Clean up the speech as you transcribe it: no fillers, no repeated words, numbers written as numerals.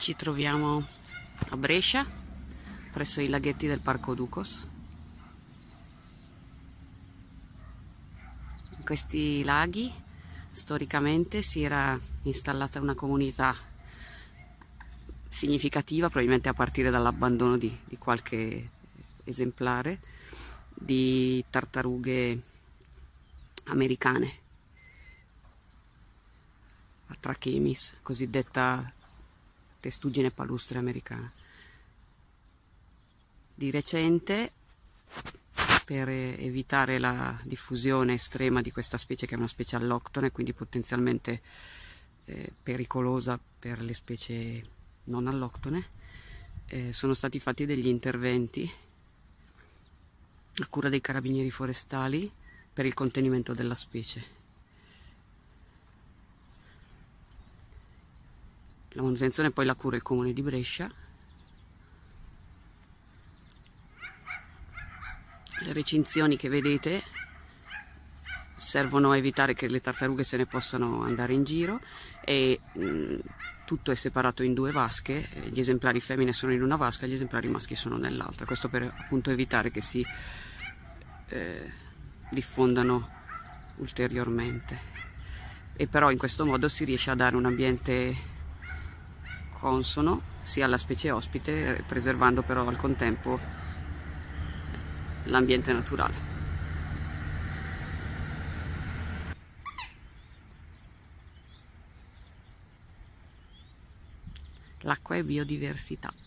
Ci troviamo a Brescia, presso i laghetti del Parco Ducos. In questi laghi storicamente si era installata una comunità significativa, probabilmente a partire dall'abbandono di qualche esemplare di tartarughe americane, la Trachemis, cosiddetta testuggine palustre americana. Di recente, per evitare la diffusione estrema di questa specie, che è una specie alloctone, quindi potenzialmente pericolosa per le specie non alloctone, sono stati fatti degli interventi a cura dei carabinieri forestali per il contenimento della specie. La manutenzione poi la cura il comune di Brescia. Le recinzioni che vedete servono a evitare che le tartarughe se ne possano andare in giro e tutto è separato in due vasche. Gli esemplari femmine sono in una vasca, gli esemplari maschi sono nell'altra. Questo per appunto evitare che si diffondano ulteriormente. E però in questo modo si riesce a dare un ambiente consono sia alla specie ospite, preservando però al contempo l'ambiente naturale. L'acqua è biodiversità.